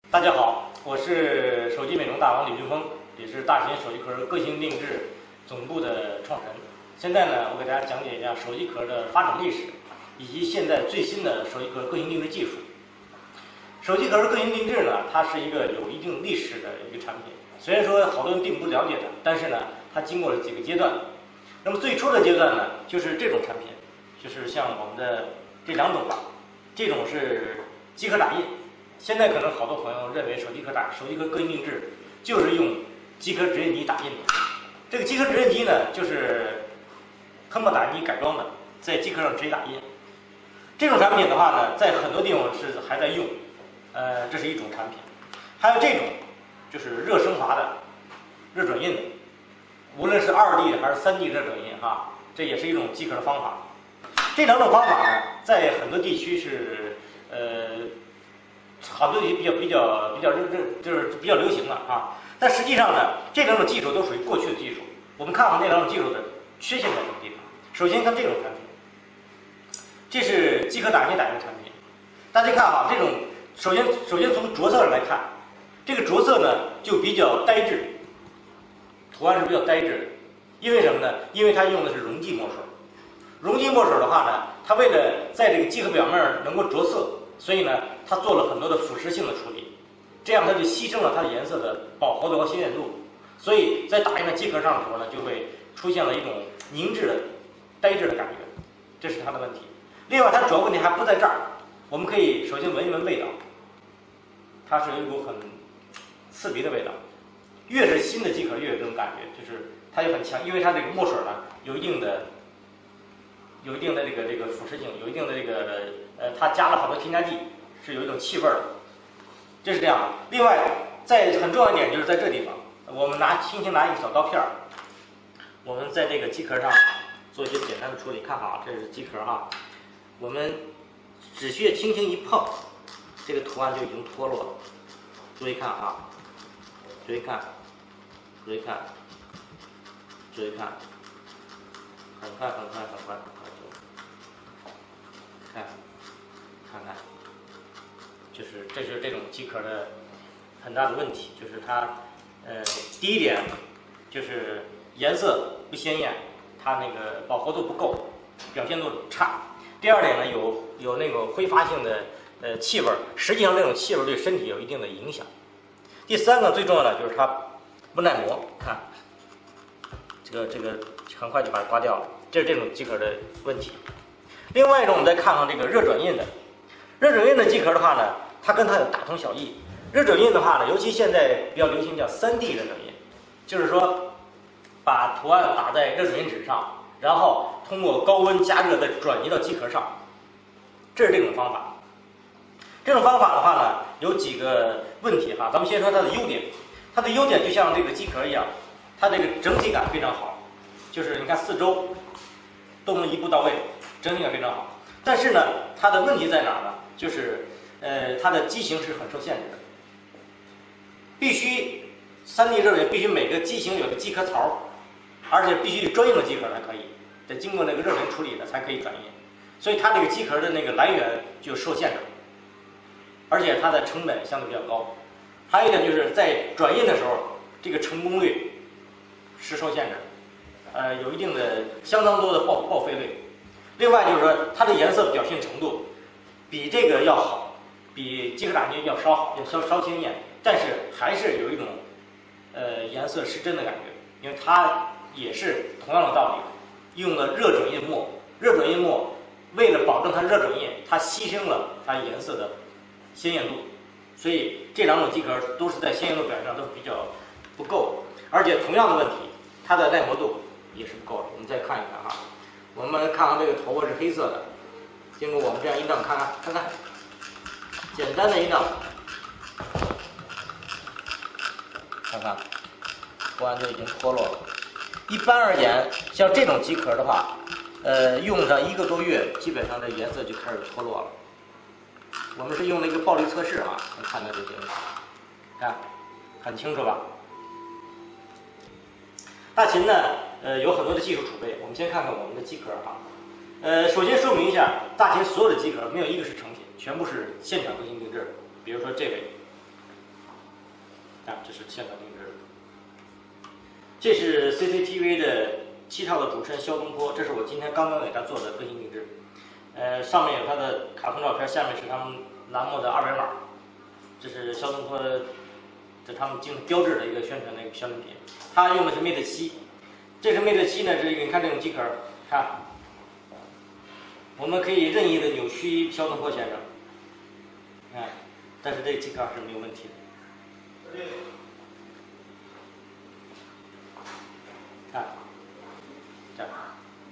大家好，我是手机美容大王李俊峰，也是大型手机壳个性定制总部的创始人。现在呢，我给大家讲解一下手机壳的发展历史，以及现在最新的手机壳个性定制技术。手机壳个性定制呢，它是一个有一定历史的一个产品，虽然说好多人并不了解它，但是呢，它经过了几个阶段。那么最初的阶段呢，就是这种产品，就是像我们的这两种吧，这种是机壳打印。现在可能好多朋友认为手机壳个性定制就是用机壳直印机打印的。这个机壳直印机呢，就是喷墨打印机改装的，在机壳上直接打印。这种产品的话呢，在很多地方是还在用，这是一种产品。还有这种就是热升华的、热转印的，无论是2D 还是3D 热转印哈，这也是一种机壳的方法。这两种方法呢，在很多地区是好多地区就是比较流行的啊。但实际上呢，这两种技术都属于过去的技术。我们看看这两种技术的缺陷在什么地方。首先看这种产品，这是机壳打印的产品。大家看啊，这种首先从着色上来看，这个着色呢就比较呆滞，图案是比较呆滞的。因为什么呢？因为它用的是溶剂墨水。溶剂墨水的话呢，它为了在这个机壳表面能够着色，所以呢，它做了很多的腐蚀性的处理，这样它就牺牲了它的颜色的饱和度和鲜艳度，所以在打印在机壳上的时候呢，就会出现了一种凝滞的、呆滞的感觉，这是它的问题。另外，它主要问题还不在这儿，我们可以首先闻一闻味道，它是有一股很刺鼻的味道。越是新的机壳越有这种感觉，就是它也很强，因为它这个墨水呢有一定的这个腐蚀性，有一定的这个它加了好多添加剂，是有一种气味的，这是这样的。另外，很重要一点就是在这地方，我们轻轻拿一个小刀片儿，我们在这个机壳上做一些简单的处理。看好，这是机壳哈，我们只需要轻轻一碰，这个图案就已经脱落了。注意看啊，注意看，注意看，注意看，很快看，就是这是这种机壳的很大的问题，就是它第一点就是颜色不鲜艳，它那个饱和度不够，表现度差。第二点呢，有那个挥发性的气味，实际上这种气味对身体有一定的影响。第三个最重要的就是它不耐磨，看这个很快就把它刮掉了，这是这种机壳的问题。另外一种，我们再看看这个热转印的机壳的话呢，它跟它有大同小异。热转印的话呢，尤其现在比较流行叫3D 热转印，就是说把图案打在热转印纸上，然后通过高温加热再转移到机壳上，这是这种方法。这种方法的话呢，有几个问题哈，咱们先说它的优点。它的优点就像这个机壳一样，它这个整体感非常好，就是你看四周都能一步到位，整体感非常好。但是呢，它的问题在哪儿呢？就是它的机型是很受限制的，必须3D 热转印必须每个机型有个机壳槽，而且必须得专用的机壳才可以，得经过那个热转印处理的才可以转印，所以它这个机壳的那个来源就受限制，而且它的成本相对比较高。还有一点就是在转印的时候，这个成功率是受限制，有一定的相当多的报废率。另外就是说，它的颜色表现程度比这个要好，比机壳打印要稍鲜艳，但是还是有一种颜色失真的感觉，因为它也是同样的道理，用了热转印墨。热转印墨为了保证它热转印，它牺牲了它颜色的鲜艳度，所以这两种机壳都是在鲜艳度表现上都是比较不够，而且同样的问题，它的耐磨度也是不够的。我们再看一看哈，我们看看这个头发是黑色的，经过我们这样一弄，看看，简单的一弄，看看图案就已经脱落了。一般而言，像这种机壳的话，用上1个多月，基本上这颜色就开始脱落了。我们是用了一个暴力测试啊，能看到这些问题，看很清楚吧？大秦呢，有很多的技术储备。我们先看看我们的机壳哈。首先说明一下，大秦所有的机壳没有一个是成品，全部是现场更新定制。比如说这位， 是线条定制。这是 CCTV 的7套的主身肖东坡，这是我今天刚刚给它做的个性定制。上面有它的卡通照片，下面是他们栏目的2维码。这是肖东坡的他们标志的一个宣传的一个宣传品。它用的是 Mate 7，这是 Mate 7呢，这个你看这种机壳，看，我们可以任意的扭曲肖东坡先生，但是这个机壳是没有问题的。看，这样，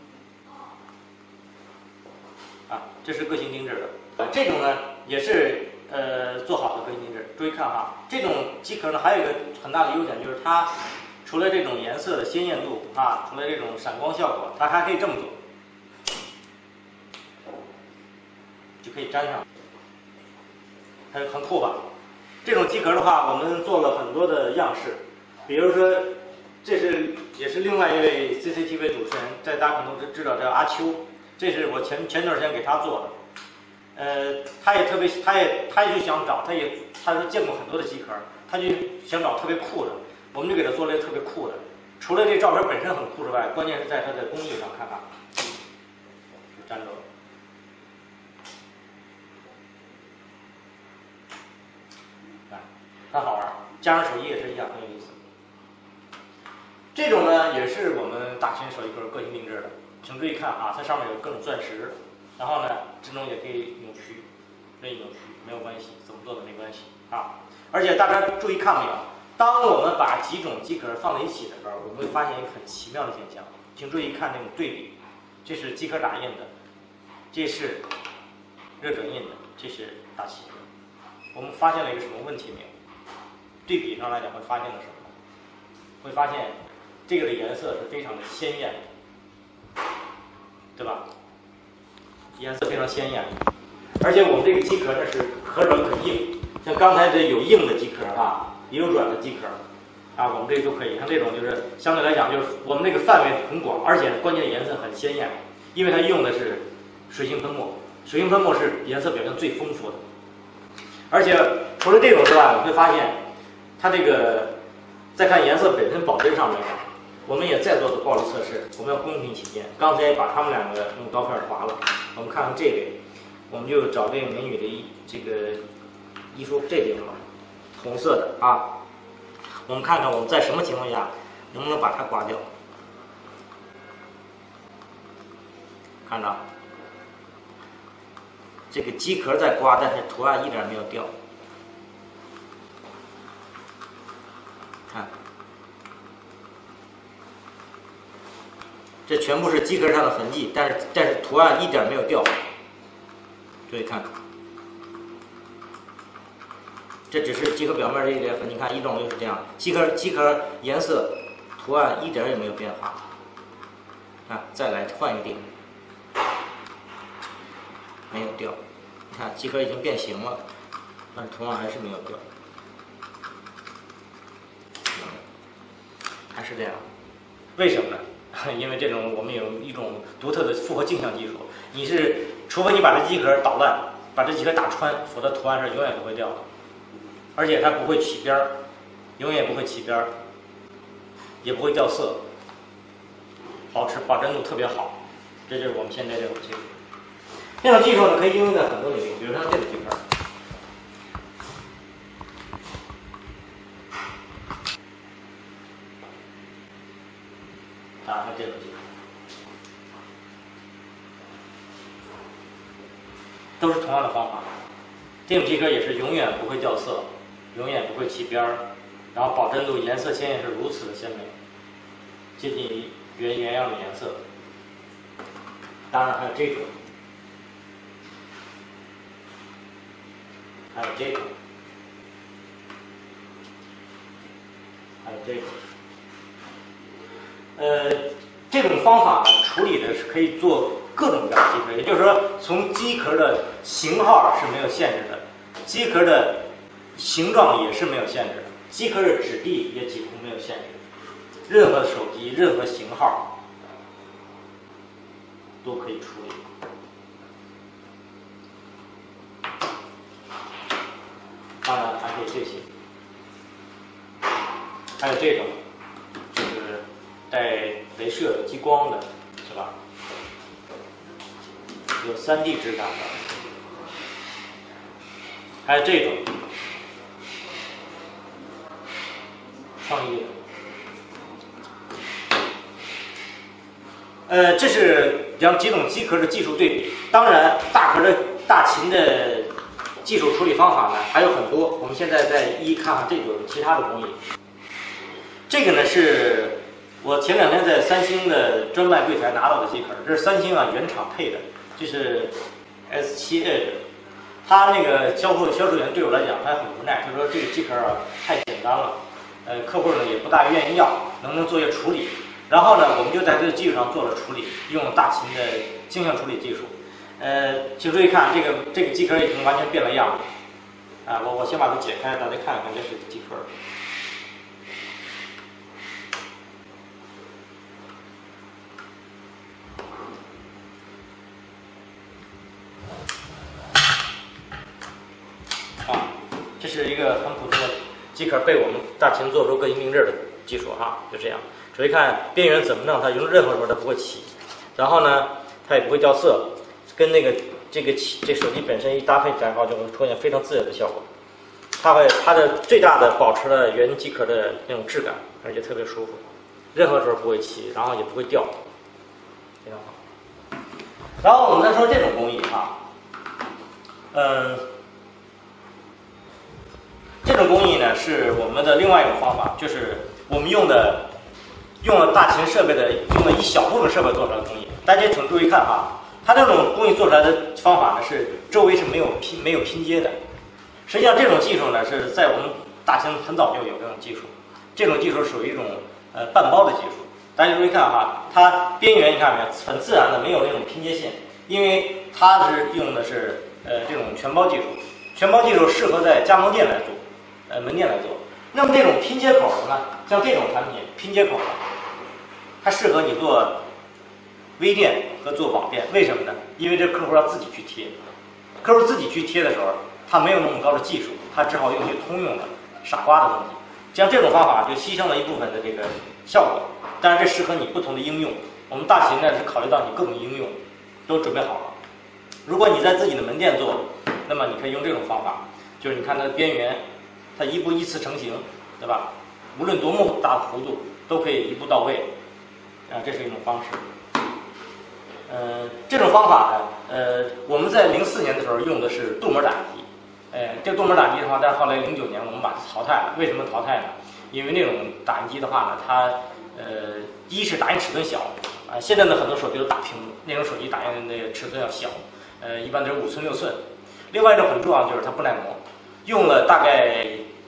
这是个性定制的。这种呢也是做好的个性定制。注意看哈，这种机壳呢还有一个很大的优点，就是它除了这种颜色的鲜艳度除了这种闪光效果，它还可以这么做，就可以粘上，很酷吧？这种机壳的话，我们做了很多的样式，比如说，这也是另外一位 CCTV 主持人，大家可能都知道叫阿秋，这是我前段时间给他做的。他就想找，他说见过很多的机壳，他就想找特别酷的，我们就给他做了一个特别酷的。除了这照片本身很酷之外，关键是在它的工艺上，看看，就粘着了。很好玩，加上手艺也是一样，很有意思。这种呢也是我们大秦手艺壳个性定制的，请注意看它上面有各种钻石，然后呢这种也可以扭曲，任意扭曲没有关系，怎么做都没关系而且大家注意看没有，当我们把几种机壳放在一起的时候，我们会发现一个很奇妙的现象，请注意看这种对比，这是机壳打印的，这是热转印的，这是大秦的。我们发现了一个什么问题没有？对比上来讲会发现了什么？会发现这个的颜色是非常的鲜艳的，对吧？颜色非常鲜艳，而且我们这个机壳呢是可软可硬，像刚才这有硬的机壳也有软的机壳我们这个都可以。像这种就是相对来讲就是我们这个范围很广，而且关键颜色很鲜艳，因为它用的是水性喷墨，水性喷墨是颜色表现最丰富的。而且除了这种之外，我们会发现它这个再看颜色本身保真上面，我们也在做的暴力测试，我们要公平起见。刚才把它们两个用刀片划了，我们看看这个，我们就找这个美女的这个衣服这地方，红色的我们看看我们在什么情况下能不能把它刮掉。看着这个机壳在刮，但是图案一点没有掉。看，这全部是机壳上的痕迹，但是图案一点没有掉。注意看，这只是机壳表面这一点痕迹，看一种就是这样，机壳颜色图案一点也没有变化。再来换一个地方。没有掉，你看机壳已经变形了，但图案还是没有掉，还是这样。为什么呢？因为我们有一种独特的复合镜像技术，除非你把这机壳捣乱，把这机壳打穿，否则图案是永远不会掉的，而且它不会起边儿，永远不会起边儿，也不会掉色，保真度特别好。这就是我们现在这种技术。这种技术呢，可以应用在很多领域，比如像这个机壳，像这种机壳，都是同样的方法。这种机壳也是永远不会掉色，永远不会起边儿，然后保真度、颜色鲜艳是如此的鲜美，接近原样的颜色。当然还有这种。还有这个，还有这个，这种方法呢，处理的是可以做各种各样的机壳，也就是说，从机壳的型号是没有限制的，机壳的形状也是没有限制的，机壳的质地也几乎没有限制，任何手机、任何型号都可以处理。当然还可以这些。 还有这种就是带镭射的、激光的，是吧？有3D 质感的，还有这种创意的。这是几种机壳的技术对比。当然，大秦的技术处理方法呢还有很多。我们现在再看看这种其他的工艺。这个呢是我前2天在三星的专卖柜台拿到的机壳，这是三星原厂配的，这是 S7 Edge。他那个销售员对我来讲，他很无奈，他说这个机壳太简单了，客户呢也不大愿意要，能不能做些处理？然后呢，我们就在这个基础上做了处理，用了大秦的镜像处理技术。请注意看，这个机壳已经完全变了样了。我先把它解开，大家看看这是机壳。这是一个很普通的机壳，被我们大秦做出各一命制的技术就这样。注意看边缘怎么弄，它用任何时候它不会起，然后呢，它也不会掉色，跟这手机本身一搭配起来后，就会出现非常自然的效果。它的最大的保持了原机壳的那种质感，而且特别舒服，任何时候不会起，然后也不会掉，非常好。然后我们再说这种工艺这种工艺呢是我们的另外一种方法，就是我们用了大秦设备用了一小部分设备做出来的工艺。大家请注意看它这种工艺做出来的方法呢是周围是没有拼接的。实际上这种技术呢是在我们大秦很早就有这种技术，这种技术属于一种半包的技术。大家注意看它边缘你看没有，很自然的没有那种拼接线，因为它是用的是这种全包技术。全包技术适合在加盟店来做，门店来做。那么这种拼接口的呢，像这种产品拼接口的，它适合你做微店和做网店。为什么呢？因为这客户要自己去贴，客户自己去贴的时候，他没有那么高的技术，他只好用一些通用的傻瓜的东西。像这种方法就牺牲了一部分的这个效果，当然这适合你不同的应用。我们大秦呢是考虑到你各种应用都准备好了。如果你在自己的门店做，那么你可以用这种方法，就是你看它的边缘，它依次成型，对吧？无论多么大的弧度，都可以一步到位，这是一种方式。这种方法呢，我们在04年的时候用的是镀膜打印机，这个镀膜打印机的话，但是后来09年我们把它淘汰了。为什么淘汰呢？因为那种打印机的话呢，它第一是打印尺寸小，现在的很多手机都大屏幕，那种手机打印的尺寸要小，一般都是5寸6寸。另外一种很重要的就是它不耐磨，用了大概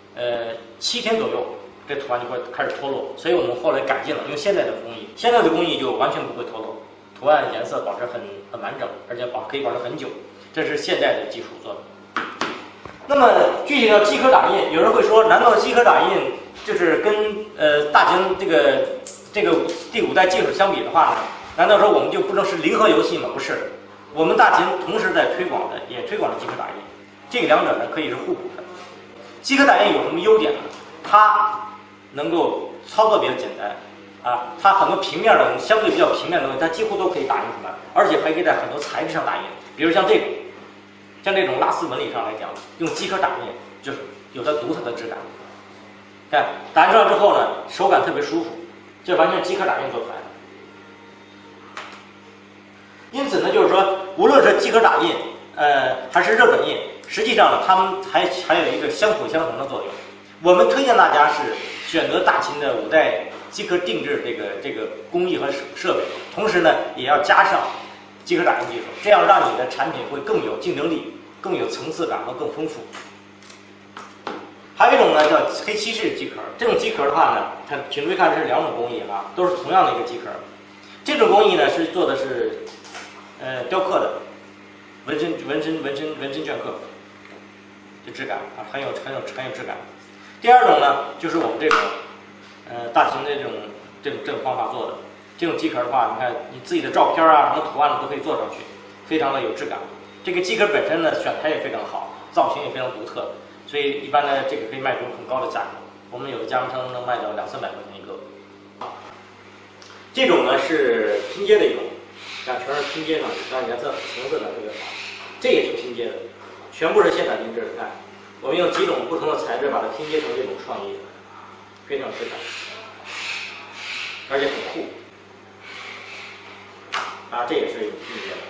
7天左右，这图案就会开始脱落。所以我们后来改进了，用现在的工艺，现在的工艺就完全不会脱落，图案颜色保持很完整，而且可以保持很久。这是现在的技术做的。那么具体到机壳打印，有人会说，难道机壳打印就是跟大秦这个第5代技术相比的话呢？难道说我们就不能是零和游戏吗？不是。我们大秦同时在也推广了机壳打印，这个两者呢可以是互补的。机壳打印有什么优点呢？它能够操作比较简单它很多平面的相对比较平面的东西，它几乎都可以打印出来，而且还可以在很多材质上打印，比如像这种拉丝纹理上来讲，用机壳打印就是有它独特的质感。看打印出来之后呢，手感特别舒服，这完全机壳打印做出来的。因此呢，就是说，无论是机壳打印，还是热转印，实际上呢，它们还有一个相辅相成的作用。我们推荐大家是选择大秦的5代机壳定制这个工艺和设备，同时呢，也要加上机壳打印技术，这样让你的产品会更有竞争力，更有层次感和更丰富。还有一种呢叫黑漆式机壳，这种机壳的话呢，请注意看，这是2种工艺都是同样的一个机壳。这种工艺呢是做的是雕刻的纹身镌刻，这质感很有质感。第二种呢就是我们这种大秦的这种方法做的这种机壳的话，你看你自己的照片什么图案都可以做上去，非常的有质感。这个机壳本身呢选材也非常好，造型也非常独特，所以一般呢这个可以卖出很高的价格。 我们有的加工商能卖到200-300块钱一个。这种呢是拼接的一种，看全是拼接上的，看颜色橙色的这个，这也是拼接的，全部是现场定制。看，我们用几种不同的材质把它拼接成这种创意，非常质感，而且很酷。啊，这也是一种拼接的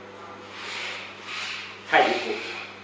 太极裤。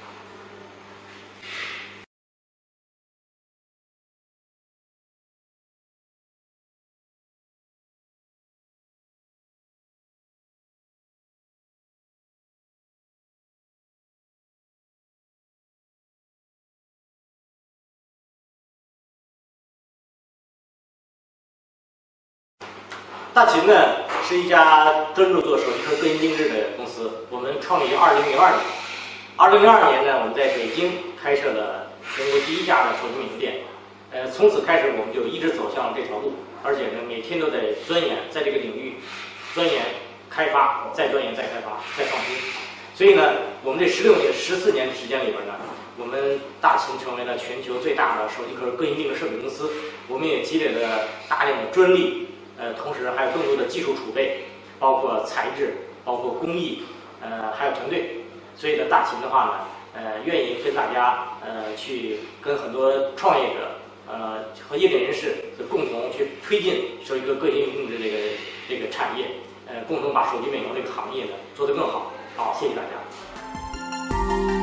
大秦呢是一家专注做手机壳个性定制的公司，我们创立于2002年。2002年呢，我们在北京开设了全国第一家的手机美容店。从此开始，我们就一直走向这条路，而且呢，每天都在钻研，在这个领域钻研、开发、再钻研、再开发、再创新。所以呢，我们这14年的时间里边呢，我们大秦成为了全球最大的手机壳个性定制设备公司。我们也积累了大量的专利。同时还有更多的技术储备，包括材质，包括工艺，还有团队。所以呢，大秦的话呢，愿意跟大家去跟很多创业者，和业内人士共同去推进手机壳个性定制这个产业，共同把手机美容这个行业呢做得更好。好，谢谢大家。